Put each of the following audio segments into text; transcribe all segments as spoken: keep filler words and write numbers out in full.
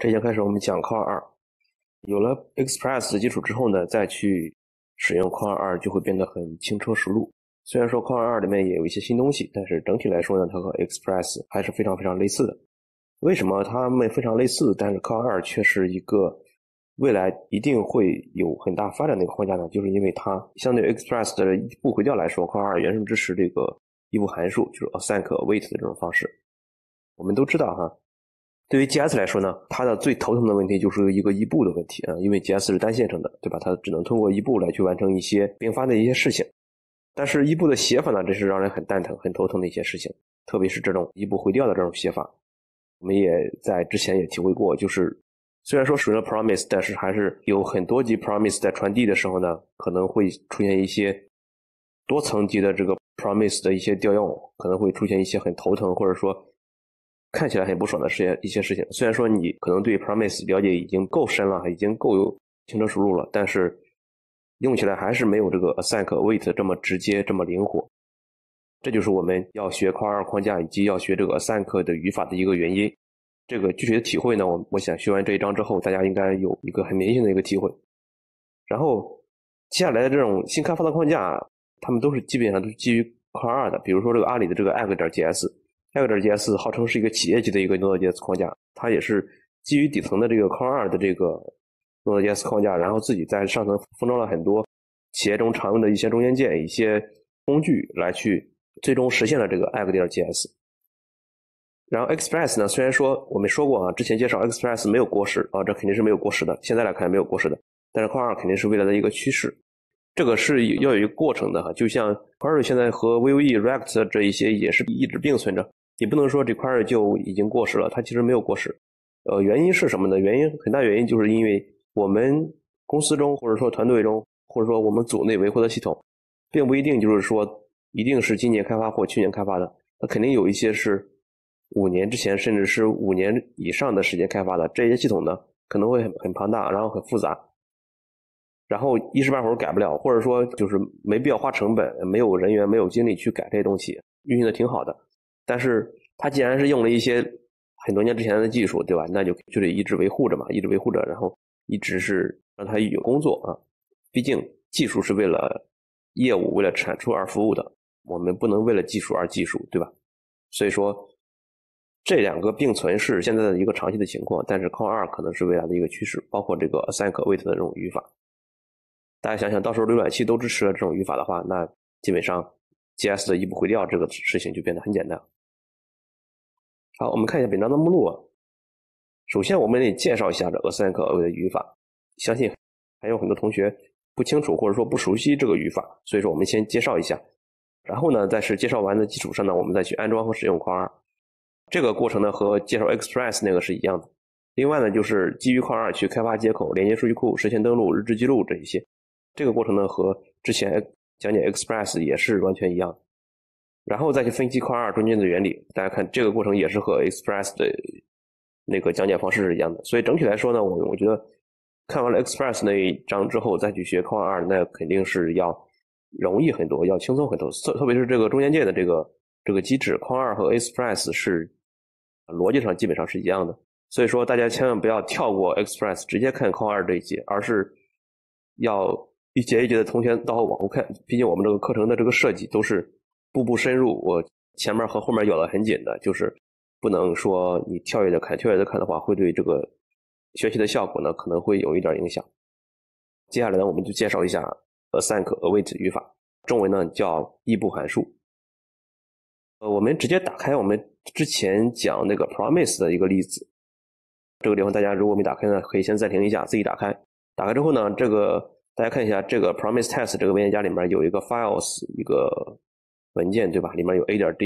这节开始我们讲 Core 二。有了 Express 的基础之后呢，再去使用 Core 二就会变得很轻车熟路。虽然说 Core 二里面也有一些新东西，但是整体来说呢，它和 Express 还是非常非常类似的。为什么它们非常类似，但是 Core 二却是一个未来一定会有很大发展的一个框架呢？就是因为它相对 Express 的异步回调来说 ，Core 二原生支持这个异步函数，就是 async await 的这种方式。我们都知道哈，对于 G S 来说呢，它的最头疼的问题就是一个异步的问题啊，因为 G S 是单线程的，对吧？它只能通过异步来去完成一些并发的一些事情。但是异步的写法呢，这是让人很蛋疼、很头疼的一些事情，特别是这种异步回调的这种写法。我们也在之前也体会过，就是虽然说使用了 promise， 但是还是有很多级 promise 在传递的时候呢，可能会出现一些多层级的这个 promise 的一些调用，可能会出现一些很头疼或者说看起来很不爽的事一些事情。虽然说你可能对 promise 了解已经够深了，已经够有轻车熟路了，但是用起来还是没有这个 async await 这么直接这么灵活。这就是我们要学 Core 二框架以及要学这个 async 的语法的一个原因。这个具体的体会呢，我我想学完这一章之后，大家应该有一个很明显的一个体会。然后接下来的这种新开发的框架，它们都是基本上都是基于 Core 二的。比如说这个阿里的这个 Egg.js，Egg.js 号称是一个企业级的一个 Node.js 框架，它也是基于底层的这个 Core 二的这个 Node.js 框架，然后自己在上层封装了很多企业中常用的一些中间件、一些工具来去最终实现了这个 Egg.js。然后 Express 呢，虽然说我们说过啊，之前介绍 Express 没有过时啊，这肯定是没有过时的，现在来看没有过时的，但是 Core 二肯定是未来的一个趋势，这个是要有一个过程的哈。就像 Query 现在和 Vue、React 这一些也是一直并存着，你不能说这 Query 就已经过时了，它其实没有过时。呃，原因是什么呢？原因很大原因就是因为我们公司中或者说团队中或者说我们组内维护的系统，并不一定就是说一定是今年开发或去年开发的，那肯定有一些是五年之前甚至是五年以上的时间开发的，这些系统呢可能会很很庞大，然后很复杂，然后一时半会儿改不了，或者说就是没必要花成本，没有人员没有精力去改这些东西，运行的挺好的。但是它既然是用了一些很多年之前的技术，对吧？那就就得一直维护着嘛，一直维护着，然后一直是让它有工作啊。毕竟技术是为了业务为了产出而服务的，我们不能为了技术而技术，对吧？所以说这两个并存是现在的一个长期的情况，但是 Core 二可能是未来的一个趋势，包括这个 async await 的这种语法。大家想想，到时候浏览器都支持了这种语法的话，那基本上 G S 的异步回调这个事情就变得很简单。好，我们看一下本章的目录啊。首先我们得介绍一下这 async await 的语法，相信还有很多同学不清楚或者说不熟悉这个语法，所以说我们先介绍一下。然后呢，在是介绍完的基础上呢，我们再去安装和使用 Core 二。这个过程呢和介绍 Express 那个是一样的。另外呢，就是基于 Core 二去开发接口、连接数据库、实现登录、日志记录这一些。这个过程呢和之前讲解 Express 也是完全一样的。然后再去分析 Core 二中间的原理，大家看这个过程也是和 Express 的那个讲解方式是一样的。所以整体来说呢，我我觉得看完了 Express 那一章之后再去学 Core 二，那肯定是要容易很多，要轻松很多。特特别是这个中间件的这个这个机制 ，Core 二和 Express 是逻辑上基本上是一样的。所以说大家千万不要跳过 Express 直接看 Core 二这一节，而是要一节一节的从前到后往后看。毕竟我们这个课程的这个设计都是步步深入，我前面和后面咬得很紧的，就是不能说你跳跃着看，跳跃着看的话，会对这个学习的效果呢可能会有一点影响。接下来呢，我们就介绍一下 async await 语法，中文呢叫异步函数。呃，我们直接打开我们之前讲那个 promise 的一个例子。这个地方大家如果没打开呢，可以先暂停一下，自己打开。打开之后呢，这个大家看一下，这个 promise test 这个文件夹里面有一个 files 一个文件，对吧？里面有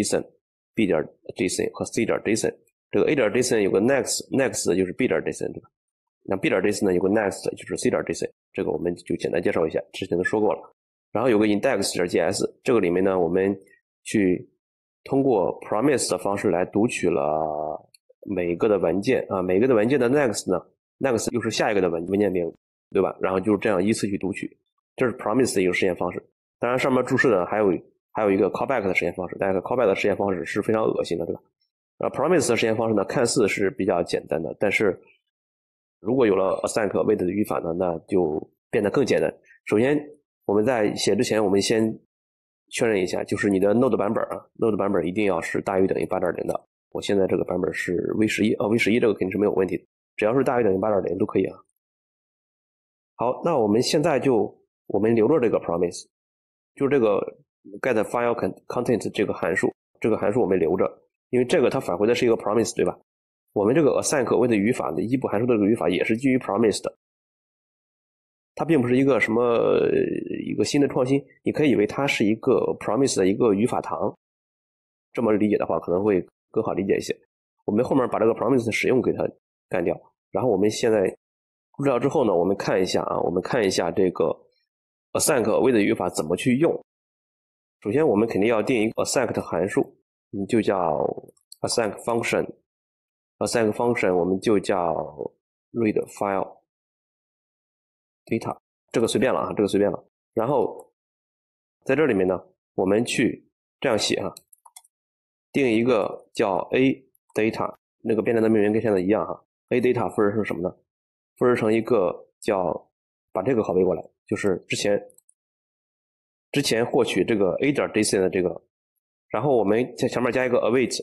a.json、b.json 和 c.json。这个 a.json 有个 next，next 就是 b.json， 对吧？那 b.json 呢有个 next 就是 c.json， 这个我们就简单介绍一下，之前都说过了。然后有个 index.js， 这个里面呢我们去通过 promise 的方式来读取了每一个的文件啊，每一个的文件的 next 呢 next 又是下一个的文文件名，对吧？然后就是这样依次去读取，这是 promise 的一个实现方式。当然上面注释的还有还有一个 callback 的实现方式，但是 callback 的实现方式是非常恶心的，对吧？呃 promise 的实现方式呢看似是比较简单的，但是如果有了 async await 的语法呢，那就变得更简单。首先我们在写之前，我们先确认一下，就是你的 Node 版本啊 ，Node 版本一定要是大于等于 八点零 的。我现在这个版本是 V 十一， 哦 V 十一 这个肯定是没有问题的，只要是大于等于 八点零 都可以啊。好，那我们现在就我们留着这个 promise， 就是这个 get file content 这个函数，这个函数我们留着，因为这个它返回的是一个 promise， 对吧？我们这个 async await 语法的一步函数的这个语法也是基于 promise 的，它并不是一个什么一个新的创新，你可以以为它是一个 promise 的一个语法堂，这么理解的话可能会更好理解一些。我们后面把这个 promise 的使用给它干掉，然后我们现在注册之后呢，我们看一下啊，我们看一下这个 async await 的语法怎么去用。首先我们肯定要定一个 async 的函数，你就叫 async function， async function 我们就叫 read file data， 这个随便了啊，这个随便了。然后在这里面呢，我们去这样写啊，定一个叫 a data， 那个变量的命名跟现在一样哈。a data 复制成什么呢？复制成一个叫把这个拷贝过来，就是之前之前获取这个 a 点 json 的这个，然后我们在前面加一个 await，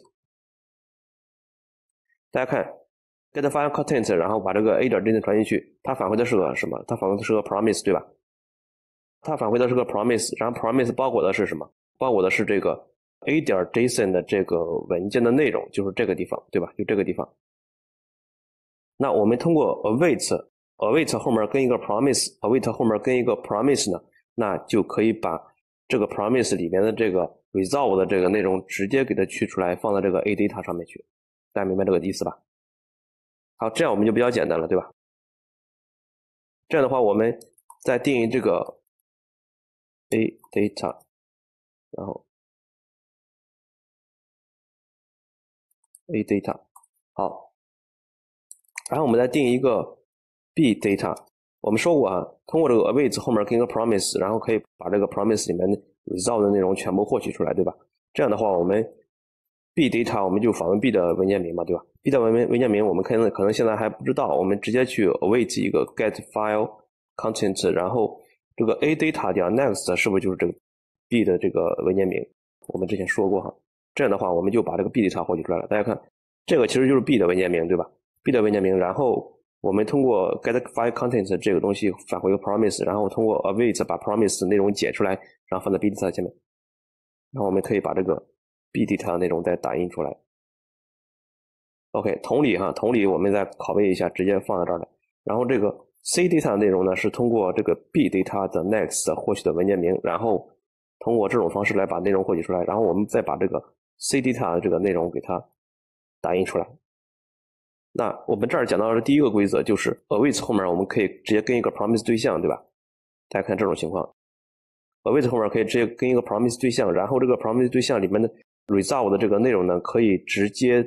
大家看 get file content， 然后把这个 a 点 json 传进去，它返回的是个什么？它返回的是个 promise， 对吧？它返回的是个 promise， 然后 promise 包裹的是什么？包裹的是这个 a 点 json 的这个文件的内容，就是这个地方，对吧？就这个地方。那我们通过 await await 后面跟一个 promise await 后面跟一个 promise 呢，那就可以把这个 promise 里面的这个 resolve 的这个内容直接给它取出来，放到这个 a data 上面去。大家明白这个意思吧？好，这样我们就比较简单了，对吧？这样的话，我们再定义这个 a data， 然后 a data， 好。然后我们再定一个 b data， 我们说过啊，通过这个 await 后面跟一个 promise， 然后可以把这个 promise 里面的 resolve 的内容全部获取出来，对吧？这样的话，我们 b data 我们就访问 b 的文件名嘛，对吧？ b 的文文件名我们可能可能现在还不知道，我们直接去 await 一个 get file content， 然后这个 a data 点 next 是不是就是这个 b 的这个文件名？我们之前说过哈，这样的话我们就把这个 b data 获取出来了。大家看，这个其实就是 b 的文件名，对吧？b 的文件名，然后我们通过 get file content 这个东西返回一个 promise， 然后通过 await 把 promise 内容解出来，然后放在 b data 前面，然后我们可以把这个 b data 的内容再打印出来。OK， 同理哈，同理我们再拷贝一下，直接放在这儿来。然后这个 c data 的内容呢，是通过这个 b data 的 next 获取的文件名，然后通过这种方式来把内容获取出来，然后我们再把这个 c data 的这个内容给它打印出来。那我们这儿讲到的第一个规则就是 await 后面我们可以直接跟一个 promise 对象，对吧？大家看这种情况 await 后面可以直接跟一个 promise 对象，然后这个 promise 对象里面的 resolve 的这个内容呢，可以直接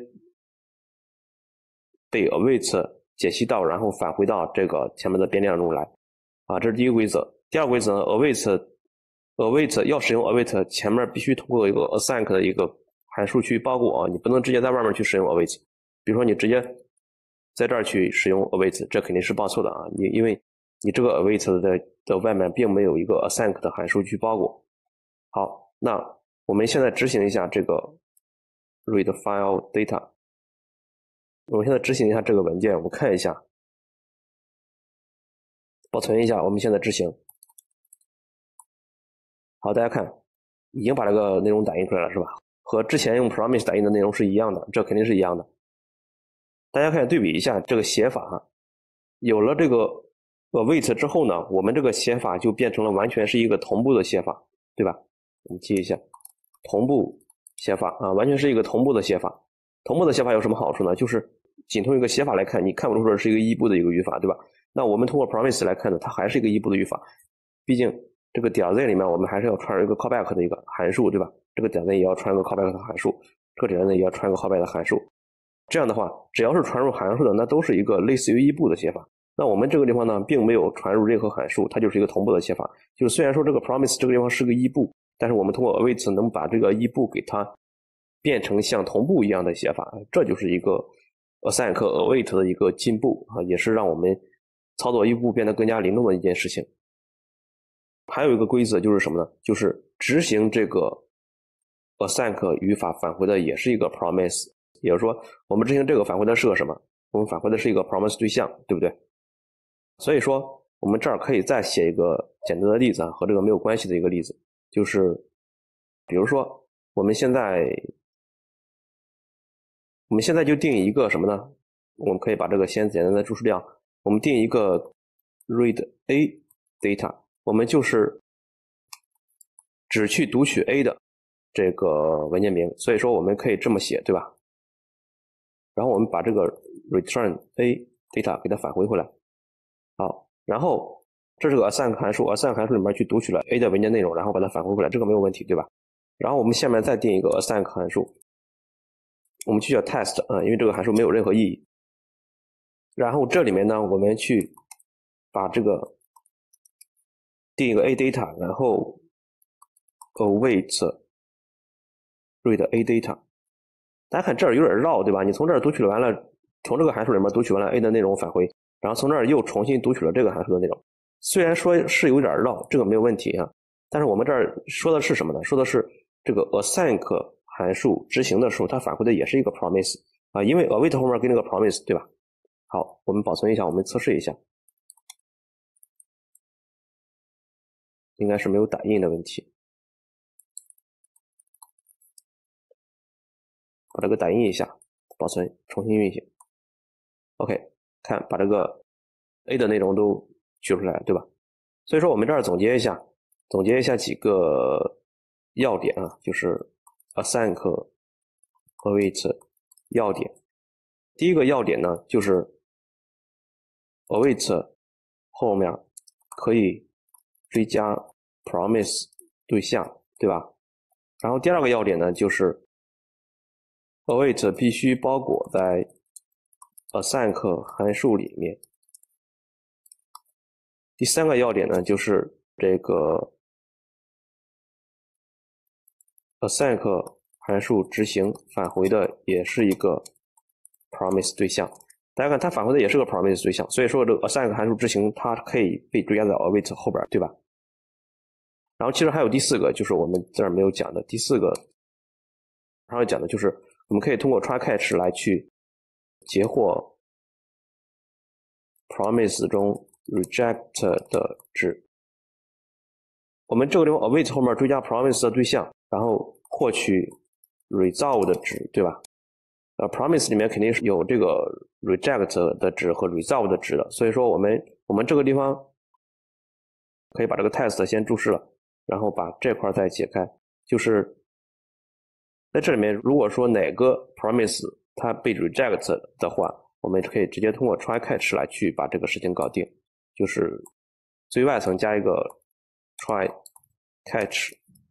被 await 解析到，然后返回到这个前面的变量中来啊，这是第一个规则。第二个规则呢 await await 要使用 await 前面必须通过一个 async 的一个函数去包裹啊，你不能直接在外面去使用 await， 比如说你直接在这儿去使用 await， 这肯定是报错的啊！你因为你这个 await 的的外面并没有一个 async 的函数去包裹。好，那我们现在执行一下这个 read file data。我们现在执行一下这个文件，我们看一下，保存一下，我们现在执行。好，大家看，已经把这个内容打印出来了，是吧？和之前用 promise 打印的内容是一样的，这肯定是一样的。大家看对比一下这个写法哈，有了这个 await 之后呢，我们这个写法就变成了完全是一个同步的写法，对吧？我们记一下，同步写法啊，完全是一个同步的写法。同步的写法有什么好处呢？就是仅从一个写法来看，你看不出这是一个异步的一个语法，对吧？那我们通过 promise 来看呢，它还是一个异步的语法，毕竟这个点 z 里面我们还是要传入一个 callback 的一个函数，对吧？这个点 z 也要传入一个 callback 的函数，这个点 z 也要传入一个 callback 的函数。这样的话，只要是传入函数的，那都是一个类似于异步的写法。那我们这个地方呢，并没有传入任何函数，它就是一个同步的写法。就是虽然说这个 promise 这个地方是个异步，但是我们通过 await 能把这个异步给它变成像同步一样的写法，这就是一个 async await 的一个进步啊，也是让我们操作一步步变得更加灵动的一件事情。还有一个规则就是什么呢？就是执行这个 async 语法返回的也是一个 promise， 也就是说我们执行这个返回的是个什么？我们返回的是一个 promise 对象，对不对？所以说我们这儿可以再写一个简单的例子啊，和这个没有关系的一个例子，就是比如说我们现在我们现在就定一个什么呢？我们可以把这个先简单的注释掉，我们定一个 read a data， 我们就是只去读取 a 的这个文件名，所以说我们可以这么写，对吧？然后我们把这个 return a data 给它返回回来。好，然后这是个 async 函数 ，async 函数里面去读取了 a 的文件内容，然后把它返回回来，这个没有问题，对吧？然后我们下面再定一个 async 函数，我们去叫 test 啊、嗯，因为这个函数没有任何意义。然后这里面呢，我们去把这个定一个 a data， 然后 await read a data。大家看这儿有点绕，对吧？你从这儿读取了完了，从这个函数里面读取完了 a 的内容返回，然后从这儿又重新读取了这个函数的内容。虽然说是有点绕，这个没有问题啊，但是我们这儿说的是什么呢？说的是这个 async 函数执行的时候，它返回的也是一个 promise 啊，因为 await 后面跟那个 promise， 对吧？好，我们保存一下，我们测试一下，应该是没有打印的问题。把这个打印一下，保存，重新运行。OK， 看把这个 A 的内容都取出来，对吧？所以说我们这儿总结一下，总结一下几个要点啊，就是 async await 要点。第一个要点呢，就是 await 后面可以追加 promise 对象，对吧？然后第二个要点呢，就是await 必须包裹在 async 函数里面。第三个要点呢，就是这个 async 函数执行返回的也是一个 promise 对象。大家看，它返回的也是个 promise 对象，所以说这个 async 函数执行它可以被追加到 await 后边，对吧？然后其实还有第四个，就是我们这儿没有讲的第四个，然后讲的就是我们可以通过 try catch 来去截获 promise 中 reject 的值。我们这个地方 await 后面追加 promise 的对象，然后获取 resolve 的值，对吧？呃 promise 里面肯定是有这个 reject 的值和 resolve 的值的，所以说我们我们这个地方可以把这个 test 先注释了，然后把这块再解开，就是在这里面如果说哪个 promise 它被 reject 的话，我们可以直接通过 try catch 来去把这个事情搞定，就是最外层加一个 try catch，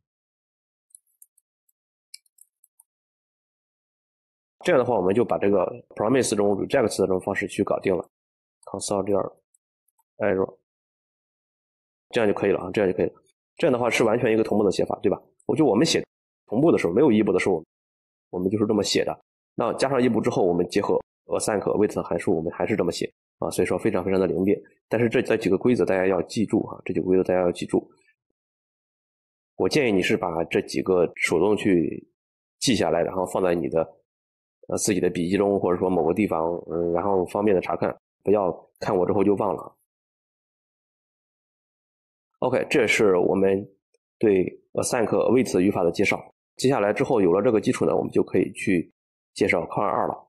这样的话我们就把这个 promise 这种 reject 的这种方式去搞定了。console 这样 error， 这样就可以了啊，这样就可以了。这样的话是完全一个同步的写法，对吧？我就我们写同步的时候，没有异步的时候，我们就是这么写的。那加上异步之后，我们结合 async await 函数，我们还是这么写啊，所以说非常非常的灵便。但是这这几个规则大家要记住啊，这几个规则大家要记住。我建议你是把这几个手动去记下来，然后放在你的呃自己的笔记中，或者说某个地方，嗯，然后方便的查看，不要看过之后就忘了。OK， 这是我们对 async await 语法的介绍。接下来之后有了这个基础呢，我们就可以去介绍 Core 二了。